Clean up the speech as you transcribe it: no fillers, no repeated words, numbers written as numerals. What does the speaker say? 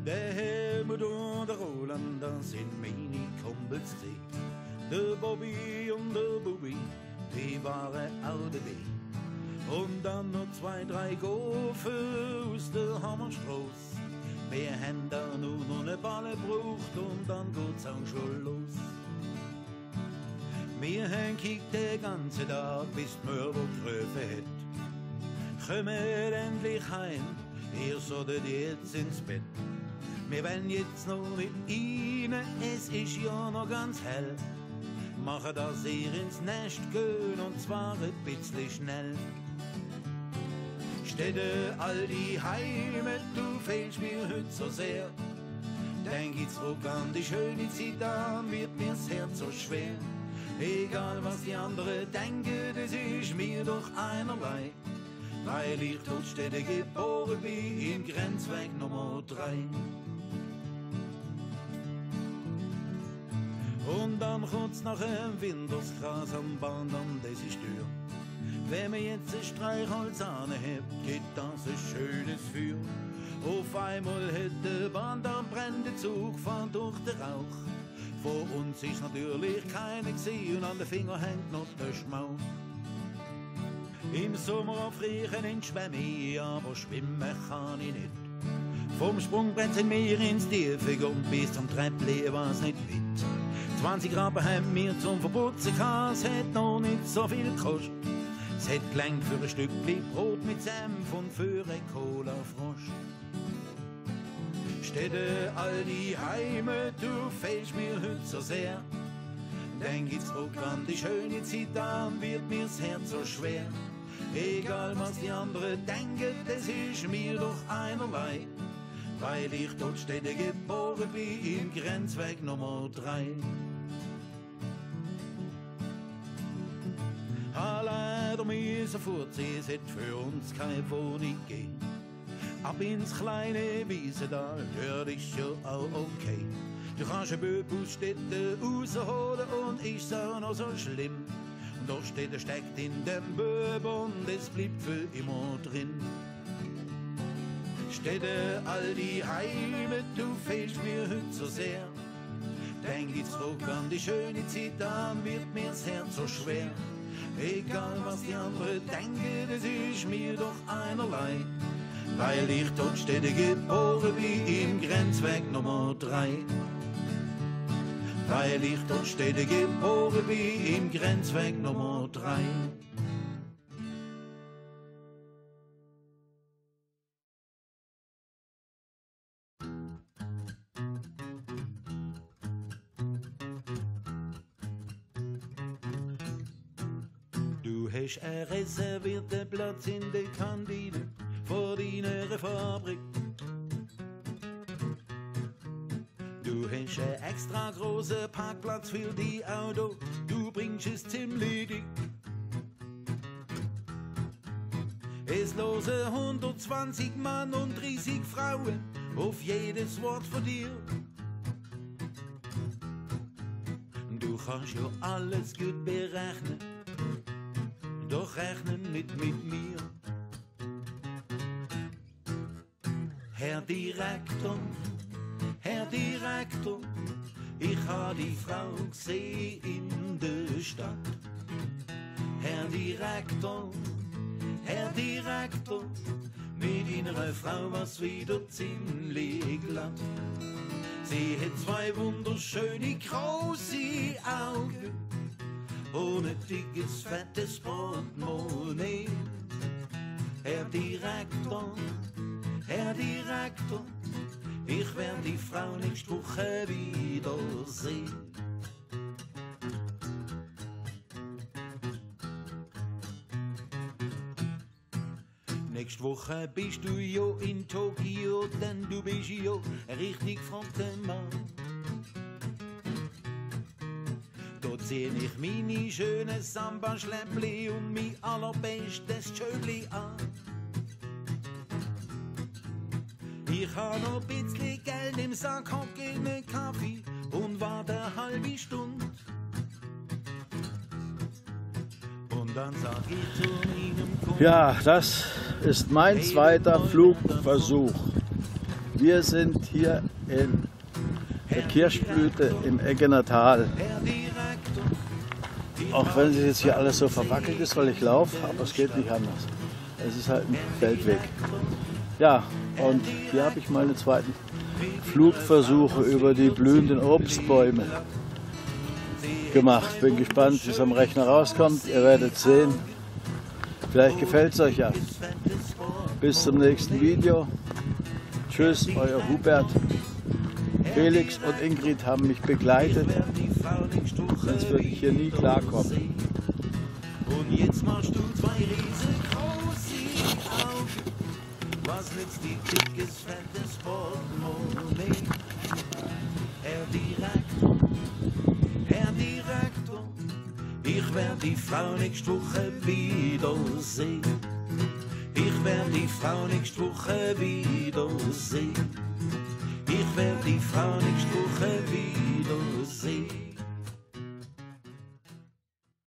Der Helmut und der Roland, das sind meine Kumpels gesehen. Der Bobby und der Bubi, die waren auch dabei. Und dann noch 2, 3 Gofen aus der Hammerstraße. Wir haben da nur noch eine Balle gebraucht und dann geht's auch schon los. Wir haben gekickt den ganzen Tag, bis die Mörder gerufen hat. Kommt endlich heim, ihr solltet jetzt ins Bett. Wir wollen jetzt noch mit Ihnen, es ist ja noch ganz hell. Machen, dass ihr ins Nest gehen und zwar ein bisschen schnell. Städte, all die Heime, du fehlst mir heute so sehr. Denk ich zurück an die schöne Zeit, dann wird mir das Herz so schwer. Egal was die anderen denken, das ist mir doch einerlei. Weil ich dort Städte geboren bin, im Grenzweg Nummer 3. Und dann kommt's nach dem Wintersgras am Bahn, dann das ist Tür. Wenn man jetzt ein Streichholz anhebt, gibt das ein schönes Feuer. Auf einmal hat der Bahn, dann brennt der Zug, fährt durch den Rauch. Vor uns ist natürlich keiner gesehen und an den Finger hängt noch der Schmauch. Im Sommer frieren in Schwämme, aber schwimmen kann ich nicht. Vom Sprungbrett sind wir ins Tiefe gegangen, bis zum Treppli war's nicht weit. 20 Rappen haben wir zum Verputzen gehabt, es hat noch nicht so viel gekostet. Es hat gelangt für ein Stückchen Brot mit Senf und für ein Cola-Frosch. Städte, all die Heime, du fehlst mir heute so sehr. Denk ich zurück an die schöne Zeit, dann wird mir das Herz so schwer. Egal was die anderen denken, das ist mir doch einerlei. Weil ich dort Städte geboren bin, im Grenzweg Nummer 3. Leider müssen fortziehen, es hat für uns keine Wohnung gegeben. Ab ins kleine Wiesental, dort ist ja auch okay. Du kannst ein Böb aus Städten rausholen und ist auch noch so schlimm. Und doch Städte steckt in dem Böb und es bleibt für immer drin. Städte, all die Heime, du fehlst mir heute so sehr. Denk ich zurück an die schöne Zeit, dann wird mir das Herz so schwer. Egal was die anderen denken, das ist mir doch einerlei. Weil ich dort Städte geboren bin, im Grenzweg Nummer 3. Weil ich dort Städte geboren bin, im Grenzweg Nummer 3. Du hast einen reservierten Platz in der Kantine vor deiner Fabrik. Du hast einen extra großen Parkplatz für die Auto, du bringst es ziemlich dick. Es losen 120 Mann und 30 Frauen auf jedes Wort von dir. Du kannst ja alles gut berechnen, doch rechnen nicht mit mir. Herr Direktor, ich ha die Frau gesehen in der Stadt. Herr Direktor, mit einer Frau was wieder ziemlich glatt. Sie hat 2 wunderschöne große Augen und ein dickes, fettes Portemonnaie. Herr Direktor, ich werd die Frau nächste Woche wiedersehen. Nächste Woche bist du ja in Tokio, denn du bist ja ein richtig verrückter Mann. Dort seh ich meine schönen Samba-Schläppli und mein allerbestes Schöbli an. Ich ha noch ein bisschen Geld im Sack, hock in ne Kaffee und warte eine halbe Stunde. Und dann sag ich zu meinem Kumpel: Ja, das ist mein zweiter Flugversuch. Wir sind hier in der Kirschblüte im Eggener Tal. Auch wenn es jetzt hier alles so verwackelt ist, weil ich laufe, aber es geht nicht anders. Es ist halt ein Feldweg. Ja, und hier habe ich meine zweiten Flugversuche über die blühenden Obstbäume gemacht. Bin gespannt, wie es am Rechner rauskommt. Ihr werdet sehen. Vielleicht gefällt es euch ja. Bis zum nächsten Video. Tschüss, euer Hubert. Felix und Ingrid haben mich begleitet. Sonst würde ich hier nie klarkommen. Und jetzt machst du zwei riesengroße Augen. Was nützt die dickes, fettes Portemonnaie? Herr Direktor, ich werde die Frau nächste Woche wiedersehen. Ich werde die Frau nächste Woche wiedersehen. Ich werde die Frau nächste Woche wiedersehen.